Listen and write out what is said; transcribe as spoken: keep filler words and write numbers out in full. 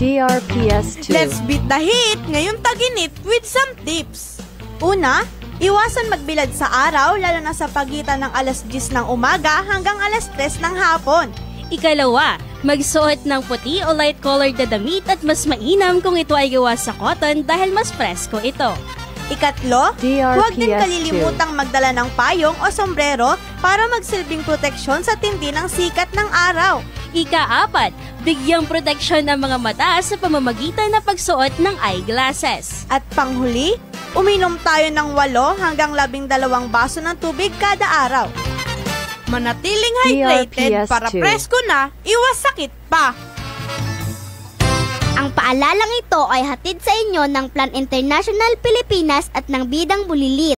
D R P S two. Let's beat the heat ngayong tag-init with some tips. Una, iwasan magbilad sa araw lalo na sa pagitan ng alas diyes ng umaga hanggang alas tres ng hapon. Ikalawa, magsuot ng puti o light-colored na damit at mas mainam kung ito ay gawa sa cotton dahil mas presko ito. Ikatlo, D R P S two. huwag din kalilimutang magdala ng payong o sombrero para magsilbing proteksyon sa tindi ng sikat ng araw. Ikaapat, bigyang proteksyon ng mga mata sa pamamagitan ng pagsuot ng eyeglasses. At panghuli, uminom tayo ng walo hanggang labing dalawang baso ng tubig kada araw. Manatiling hydrated para presko na, iwas sakit pa. Ang paalalang ito ay hatid sa inyo ng Plan International Pilipinas at ng Bidang Bulilit.